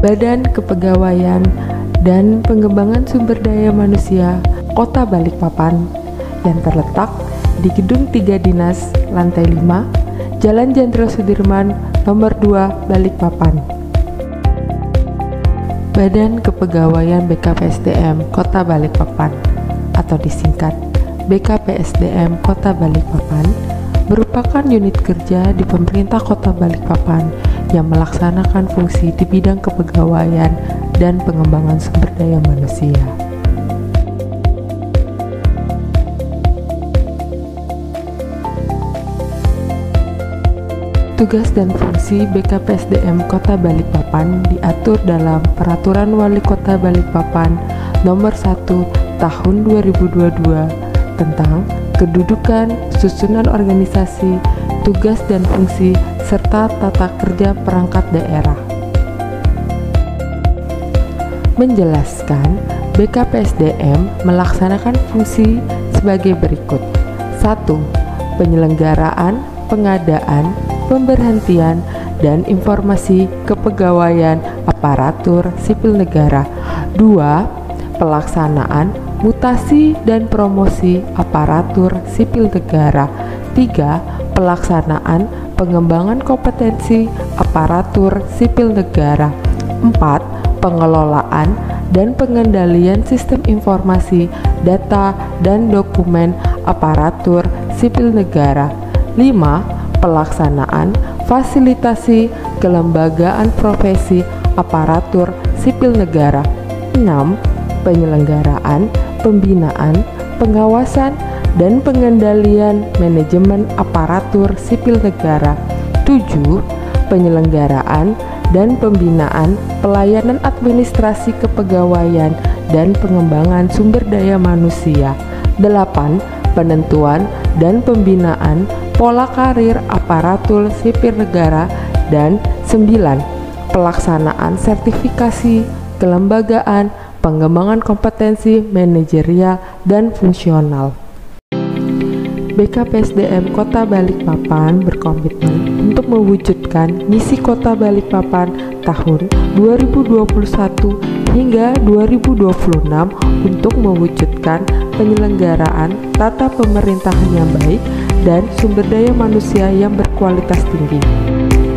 Badan Kepegawaian dan Pengembangan Sumber Daya Manusia Kota Balikpapan yang terletak di Gedung 3 Dinas, Lantai 5, Jalan Jenderal Sudirman, Nomor 2, Balikpapan. Badan Kepegawaian BKPSDM Kota Balikpapan atau disingkat BKPSDM Kota Balikpapan merupakan unit kerja di pemerintah Kota Balikpapan yang melaksanakan fungsi di bidang kepegawaian dan pengembangan sumber daya manusia. Tugas dan fungsi BKPSDM Kota Balikpapan diatur dalam Peraturan Wali Kota Balikpapan Nomor 1 Tahun 2022 tentang kedudukan, susunan organisasi, tugas dan fungsi, serta tata kerja perangkat daerah. Menjelaskan, BKPSDM melaksanakan fungsi sebagai berikut. 1. Penyelenggaraan, pengadaan, pemberhentian, dan informasi kepegawaian aparatur sipil negara. 2. Pelaksanaan, mutasi dan promosi aparatur sipil negara. 3. Pelaksanaan pengembangan kompetensi aparatur sipil negara. 4. Pengelolaan dan pengendalian sistem informasi, data, dan dokumen aparatur sipil negara. 5. Pelaksanaan fasilitasi kelembagaan profesi aparatur sipil negara. 6. Penyelenggaraan, pembinaan, pengawasan, dan pengendalian manajemen aparatur sipil negara. 7. Penyelenggaraan dan pembinaan pelayanan administrasi kepegawaian dan pengembangan sumber daya manusia. 8. Penentuan dan pembinaan pola karir aparatur sipil negara. Dan 9. Pelaksanaan sertifikasi kelembagaan, pengembangan kompetensi manajerial dan fungsional. BKPSDM Kota Balikpapan berkomitmen untuk mewujudkan misi Kota Balikpapan tahun 2021 hingga 2026 untuk mewujudkan penyelenggaraan tata pemerintahan yang baik dan sumber daya manusia yang berkualitas tinggi.